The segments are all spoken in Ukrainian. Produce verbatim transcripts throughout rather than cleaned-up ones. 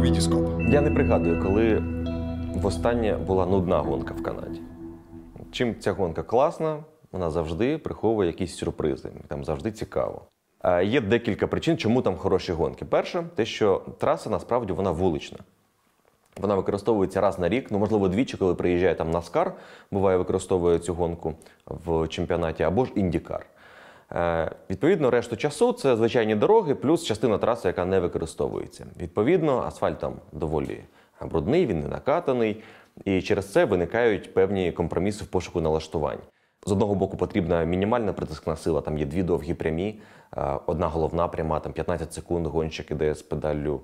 Вітіскоп. Я не пригадую, коли востаннє була нудна гонка в Канаді. Чим ця гонка класна, вона завжди приховує якісь сюрпризи, там завжди цікаво. А є декілька причин, чому там хороші гонки. Перше, те, що траса насправді вона вулична. Вона використовується раз на рік, ну, можливо, двічі, коли приїжджає там Наскар, буває, використовує цю гонку в чемпіонаті, або ж Індікар. Е, відповідно, решту часу це звичайні дороги, плюс частина траси, яка не використовується. Відповідно, асфальт там доволі брудний, він не накатаний, і через це виникають певні компроміси в пошуку налаштувань. З одного боку потрібна мінімальна притискна сила, там є дві довгі прямі, одна головна пряма, там п'ятнадцять секунд гонщик іде з педаллю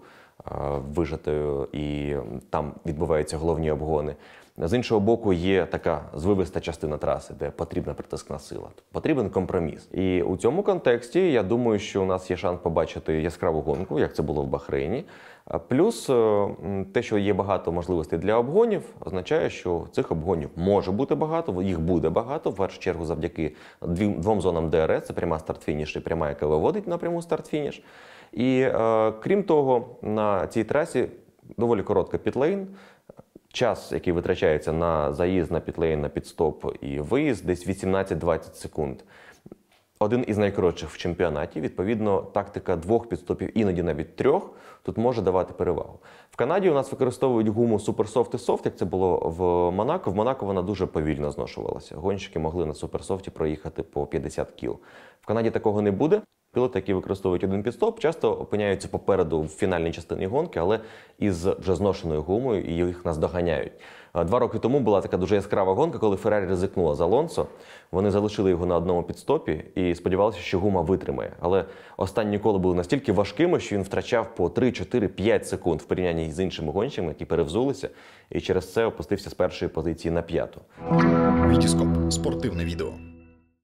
вижатою, і там відбуваються головні обгони. З іншого боку, є така звивиста частина траси, де потрібна притискна сила. Потрібен компроміс. І у цьому контексті, я думаю, що у нас є шанс побачити яскраву гонку, як це було в Бахрейні. Плюс те, що є багато можливостей для обгонів, означає, що цих обгонів може бути багато, їх буде багато, в першу чергу завдяки двом зонам ДРС, це пряма старт-фініш і пряма, яка виводить на пряму старт-фініш. І е, крім того, на цій трасі доволі коротка пітлейн. Час, який витрачається на заїзд на пітлейн, на підстоп і виїзд, десь вісімнадцять-двадцять секунд. Один із найкоротших в чемпіонаті. Відповідно, тактика двох підстопів, іноді навіть трьох, тут може давати перевагу. В Канаді у нас використовують гуму суперсофт і софт, як це було в Монако. В Монако вона дуже повільно зношувалася. Гонщики могли на суперсофті проїхати по п'ятдесят кіл. В Канаді такого не буде. Пілоти, які використовують один підстоп, часто опиняються попереду в фінальній частині гонки, але із вже зношеною гумою, і їх наздоганяють. Два роки тому була така дуже яскрава гонка, коли Феррарі ризикнула з Алонсо. Вони залишили його на одному підстопі і сподівалися, що гума витримає. Але останні кола були настільки важкими, що він втрачав по три, чотири, п'ять секунд в порівнянні з іншими гонщиками, які перевзулися, і через це опустився з першої позиції на п'яту. Вітіскоп. Спортивне відео.